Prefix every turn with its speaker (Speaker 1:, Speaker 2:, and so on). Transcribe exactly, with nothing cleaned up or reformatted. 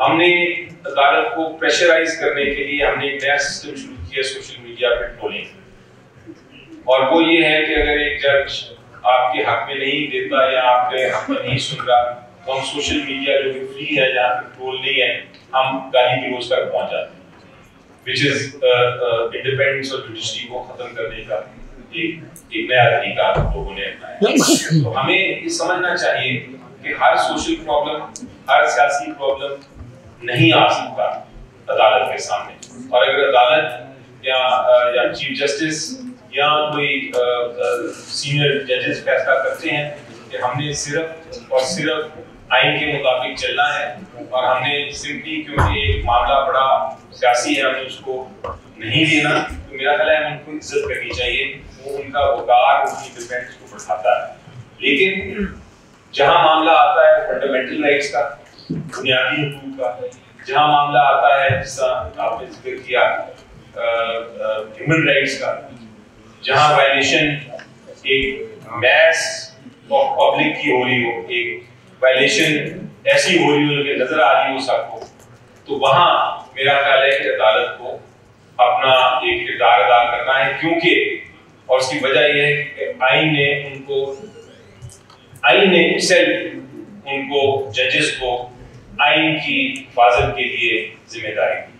Speaker 1: हमने अदालत को प्रेशराइज करने के लिए हमने एक नया सिस्टम शुरू किया सोशल मीडिया पे ट्रोलिंग, और वो ये है कि अगर एक जज आपके हक में नहीं देता या आपके हक में नहीं सुन रहा तो हम सोशल मीडिया जो कि फ्री है, जहाँ पे ट्रोल नहीं है, हम गाली गलौज तक पहुंच जाते हैं, विच इज इंडिपेंडेंस और जुडिशरी को खत्म करने का एक एक नया तरीका लोगों ने अपनाया। तो हमें ये समझना चाहिए कि हर सोशल प्रॉब्लम, हर सियासी प्रॉब्लम नहीं आ सकता अदालत के सामने, और अगर अदालत या या चीफ जस्टिस या कोई सीनियर जजेस फैसला करते हैं कि हमने सिर्फ और सिर्फ आइन के मुताबिक चलना है और हमने सिंपली क्योंकि एक मामला बड़ा सियासी है हमने उसको नहीं लेना, तो मेरा ख्याल है हमें उनको इज्जत करनी चाहिए, वो उनका वकार, उनकी डिफेंस को बढ़ाता है। लेकिन जहां मामला आता है फंडामेंटल राइट्स का, बुनियादी हुकूक का, जहां मामला आता है जैसा आपने जिक्र किया ह्यूमन राइट्स का, जहां वायलेशन एक मैस ऑफ पब्लिक की हो रही हो, एक वायलेशन ऐसी हो रही हो कि नजर आ रही हो सबको, तो वहां मेरा ख्याल है कि अदालत को अपना एक किरदार अदा करना है, क्योंकि और उसकी वजह यह है कि आइन ने उनको आइन ने सेल्फ उनको जजेस को आइन की हिफाजत के लिए जिम्मेदारी